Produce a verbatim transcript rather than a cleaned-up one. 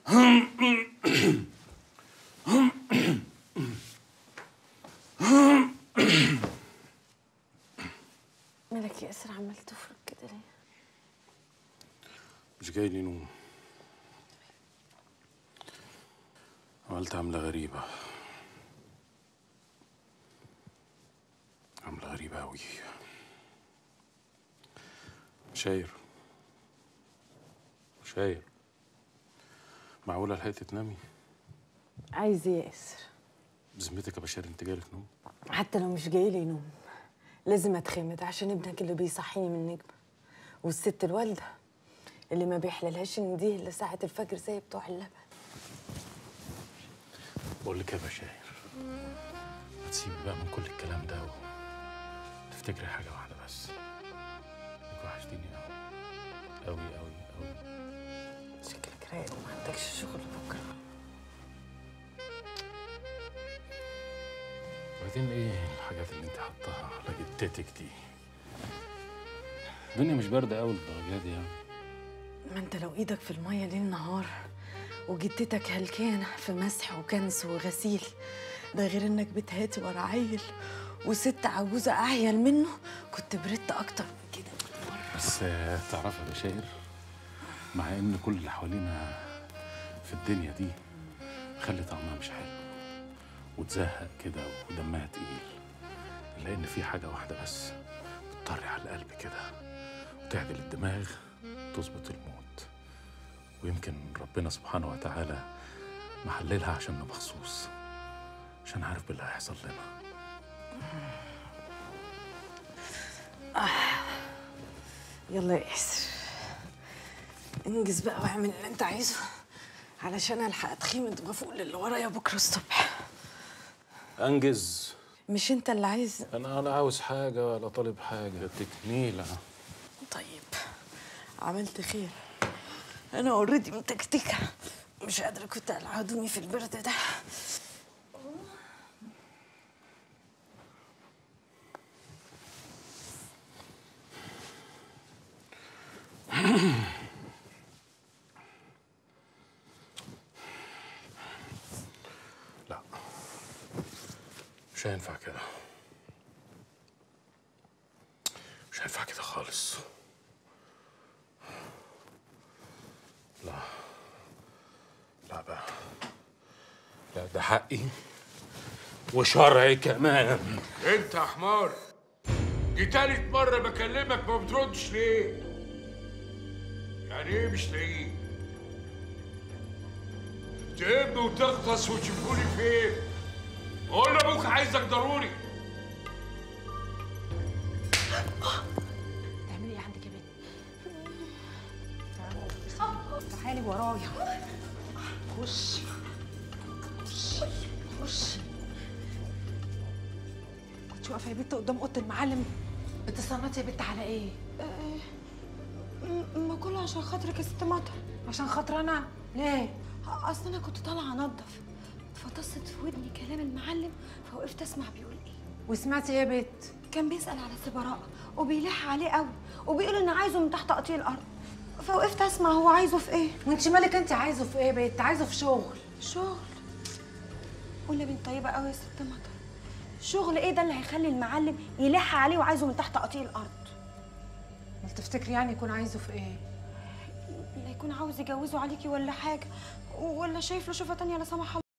مالك يا اسر عمال تفرك كده ليه؟ مش جاي لي نوم. عملت عملة غريبة، عملة غريبة أوي. شاير شاير معقولة لحقتي تنامي؟ عايز ايه يا اسر؟ بذمتك يا بشار انت جالك نوم؟ حتى لو مش جاي لي نوم لازم اتخمد عشان ابنك اللي بيصحيني من النجمه، والست الوالده اللي ما بيحللهاش ان دي الا ساعه الفجر زي بتوع اللبن. بقول لك يا بشاير، ما تسيبي بقى من كل الكلام ده وتفتكري حاجة واحدة بس، انك وحشتيني أوي أوي أوي أوي. شكلك رايق وما عندكش شغل بكره. وبعدين ايه الحاجات اللي انت حطاها على جدتك دي؟ الدنيا مش باردة أوي للدرجة دي يعني. ما انت لو ايدك في الميه ليل نهار وجدتك هلكانه في مسح وكنس وغسيل، ده غير انك بتهاتي ورا عيل وست عجوزه اعيل منه، كنت بردت اكتر من كده مرة. بس تعرفي يا بشاير، مع ان كل اللي حوالينا في الدنيا دي خلي طعمها مش حلو وتزهق كده ودمها تقيل، الا ان في حاجه واحده بس بتطري على القلب كده وتعدل الدماغ وتظبط الموت، ويمكن ربنا سبحانه وتعالى محللها عشاننا مخصوص، عشان عارف باللي هيحصل لنا. آه. يلا يا ياسر انجز بقى واعمل اللي انت عايزه علشان الحق اتخمد وافوق للي ورايا بكره الصبح. انجز؟ مش انت اللي عايز؟ انا لا عاوز حاجه ولا طالب حاجه، تكنيله. طيب عملت خير، انا اوريدي متكتكه مش قادره كنت العدوني في البرد ده. لا مش هينفع كده، مش هينفع كده خالص. لا لا بقى، لا ده حقي وشرعي كمان. انت يا حمار، دي تالت مرة بكلمك ما بتردش ليه؟ يعني ايه مش لاقيه؟ تقب وتغطس وتشوفوني فين؟ قول لابوك عايزك ضروري. تعملي ايه عندك يا بنت؟ تعالي ورايا. خشي خشي خشي. كنت واقفه يا بنت قدام اوضه المعلم بتصنطي يا بنت على ايه؟ ما كله عشان خاطرك يا ست مطر. عشان خاطر انا؟ ليه؟ اصل انا كنت طالعه انضف فطست في ودني كلام المعلم فوقفت اسمع بيقول ايه. وسمعتي ايه يا بنت؟ كان بيسال على سي براء وبيلح عليه قوي وبيقول ان عايزه من تحت قطيع الارض، فوقفت اسمع هو عايزه في ايه. وانت مالك انت عايزه في ايه يا بنت؟ عايزه في شغل. شغل؟ قولي يا بنت طيبه قوي يا ست مطر، شغل ايه ده اللي هيخلي المعلم يلح عليه وعايزه من تحت قطيع الارض؟ ما تفتكري يعني يكون عايزه في ايه؟ لا يكون عاوز يجوزه عليكي ولا حاجه، ولا شايف له شوفه تانيه لا سمح الله.